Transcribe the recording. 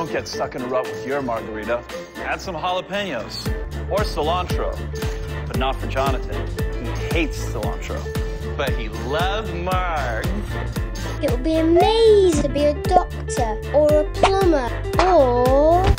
don't get stuck in a rut with your margarita. Add some jalapenos or cilantro, but not for Jonathan. He hates cilantro, but he loves margs. It would be amazing to be a doctor or a plumber or